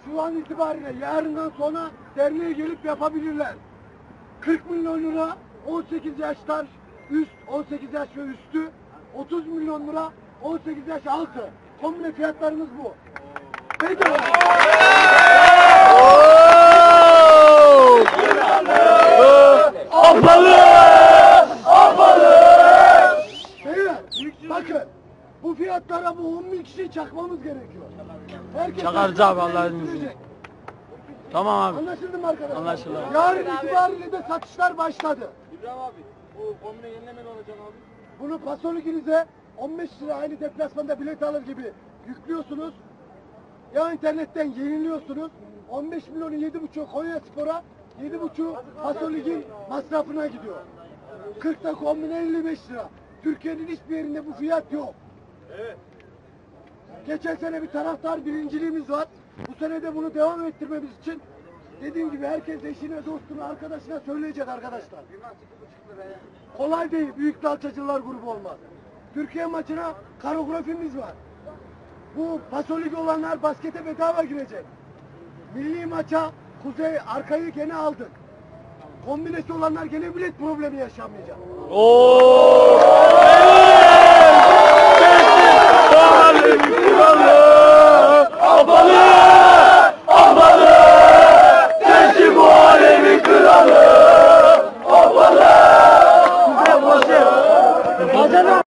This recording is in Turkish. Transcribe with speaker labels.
Speaker 1: şu an itibariyle yarından sonra derneğe gelip yapabilirler. 40 milyon lira 18 yaşlar üst, 18 yaş ve üstü, 30 milyon lira 18 yaş altı. Komple fiyatlarımız bu. Peki.
Speaker 2: Apalı! Apalı!
Speaker 1: Beyler, bakın. Bu fiyatlara bu 10.000 kişiyi çakmamız gerekiyor. Herkes
Speaker 2: Çakarız abi Allah'ın izniyle. Tamam abi.
Speaker 1: Anlaşıldı mı arkadaşlar?
Speaker 2: Anlaşıldı abi.
Speaker 1: Yarın itibariyle de satışlar başladı.
Speaker 3: İbrahim abi, bu kombine yenileme ne olacak abi?
Speaker 1: Bunu Pasolik'inize 15 lira aynı deplasmanda bilet alır gibi yüklüyorsunuz. Ya internetten yeniliyorsunuz. 15 milyonu 7,5 Konyaspor'a, 7,5 Pasolik'in masrafına gidiyor. 40'ta kombine 55 lira. Türkiye'nin hiçbir yerinde bu fiyat yok.
Speaker 3: Evet.
Speaker 1: Geçen sene bir taraftar birinciliğimiz var. Bu sene de bunu devam ettirmemiz için dediğim gibi herkes eşine, dostuna, arkadaşına söyleyecek arkadaşlar. Kolay değil, büyük dalçacılar grubu olmaz. Türkiye maçına koreografimiz var. Bu Pasolik olanlar baskete bedava girecek. Milli maça Kuzey arkayı gene aldık. Kombinesi olanlar gene bilet problemi yaşamayacak.
Speaker 2: Oo!